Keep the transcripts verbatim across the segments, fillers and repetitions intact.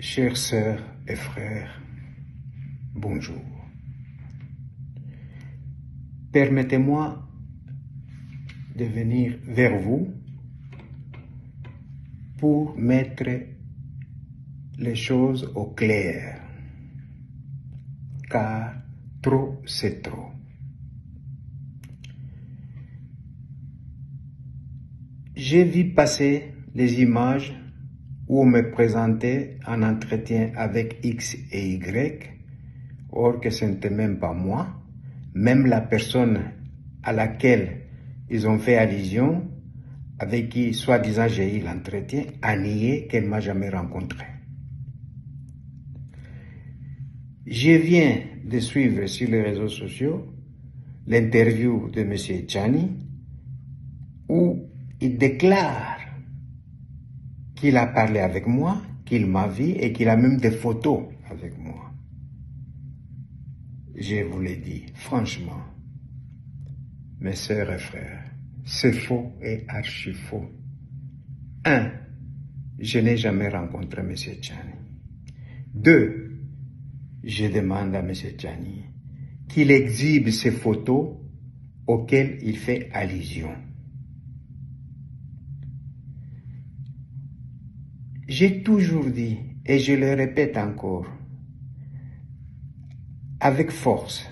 Chères sœurs et frères, bonjour. Permettez-moi de venir vers vous pour mettre les choses au clair, car trop c'est trop. J'ai vu passer les images où on me présentait un entretien avec X et Y, or que ce n'était même pas moi. Même la personne à laquelle ils ont fait allusion, avec qui soi-disant j'ai eu l'entretien, a nié qu'elle ne m'a jamais rencontré. Je viens de suivre sur les réseaux sociaux l'interview de M. Tchani, où il déclare qu'il a parlé avec moi, qu'il m'a vu et qu'il a même des photos avec moi. Je vous l'ai dit, franchement, mes sœurs et frères, c'est faux et archi faux. Un, je n'ai jamais rencontré M. Tchani. Deux, je demande à M. Tchani qu'il exhibe ces photos auxquelles il fait allusion. J'ai toujours dit, et je le répète encore, avec force,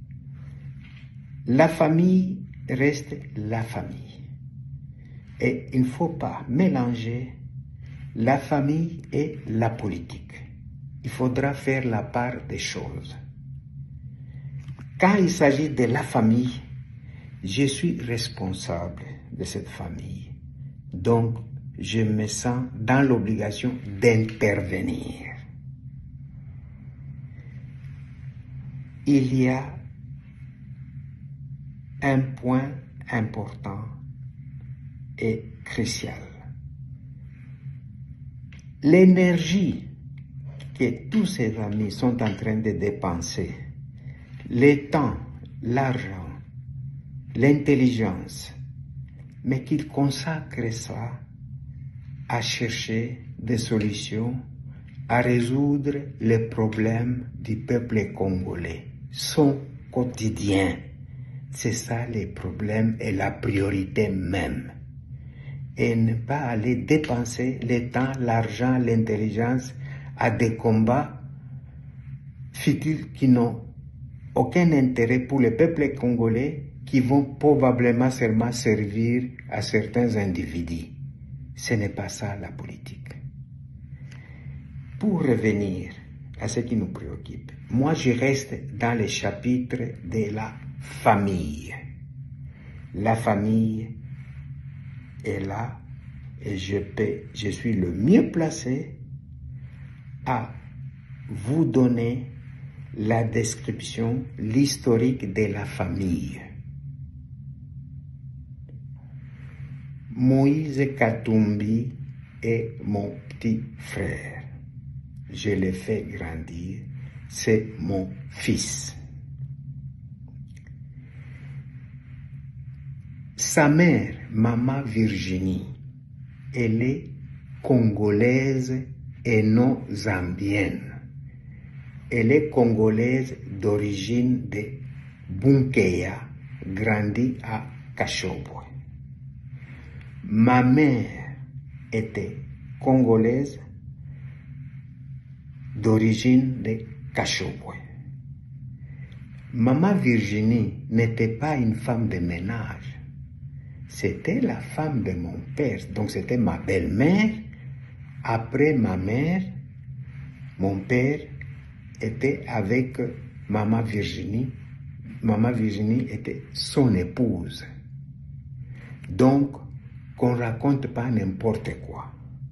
la famille reste la famille. Et il ne faut pas mélanger la famille et la politique. Il faudra faire la part des choses. Quand il s'agit de la famille, je suis responsable de cette famille. Donc, je me sens dans l'obligation d'intervenir. Il y a un point important et crucial. L'énergie que tous ces amis sont en train de dépenser, le temps, l'argent, l'intelligence, mais qu'ils consacrent ça à chercher des solutions, à résoudre les problèmes du peuple congolais, son quotidien. C'est ça les problèmes et la priorité même. Et ne pas aller dépenser le temps, l'argent, l'intelligence à des combats futiles qui n'ont aucun intérêt pour le peuple congolais, qui vont probablement seulement servir à certains individus. Ce n'est pas ça la politique. Pour revenir à ce qui nous préoccupe, moi je reste dans le chapitre de la famille. La famille est là et je, peux, je suis le mieux placé à vous donner la description, l'historique de la famille. Moïse Katumbi est mon petit frère. Je l'ai fait grandir. C'est mon fils. Sa mère, Maman Virginie, elle est congolaise et non zambienne. Elle est congolaise d'origine de Bunkeya, grandie à Kashobwe. Ma mère était congolaise d'origine de Kashobwe. Maman Virginie n'était pas une femme de ménage. C'était la femme de mon père. Donc c'était ma belle-mère. Après ma mère, mon père était avec Maman Virginie. Maman Virginie était son épouse. Donc, qu'on ne raconte pas n'importe quoi.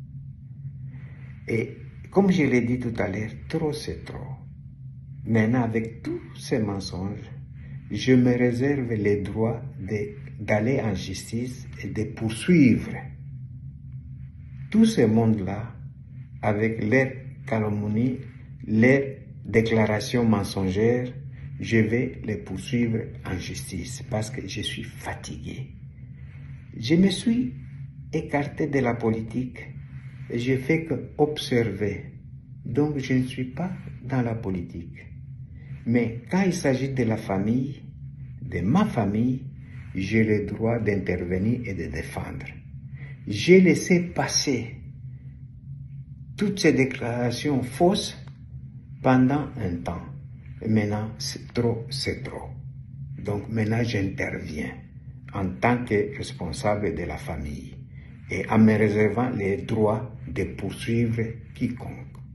Et comme je l'ai dit tout à l'heure, trop c'est trop. Maintenant, avec tous ces mensonges, je me réserve le droit d'aller en justice et de poursuivre tout ce monde-là avec leurs calomnies, leurs déclarations mensongères. Je vais les poursuivre en justice parce que je suis fatigué. Je me suis écarté de la politique et je fais que observer Donc je ne suis pas dans la politique. Mais quand il s'agit de la famille, de ma famille, j'ai le droit d'intervenir et de défendre. J'ai laissé passer toutes ces déclarations fausses pendant un temps. Et maintenant, c'est trop, c'est trop. Donc maintenant, j'interviens en tant que responsable de la famille et en me réservant les droits de poursuivre quiconque.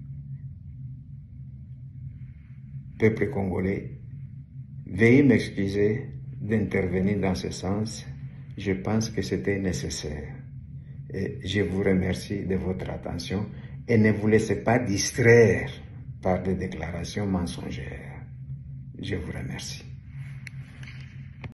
Peuple congolais, veuillez m'excuser d'intervenir dans ce sens. Je pense que c'était nécessaire. Et je vous remercie de votre attention et ne vous laissez pas distraire par des déclarations mensongères. Je vous remercie.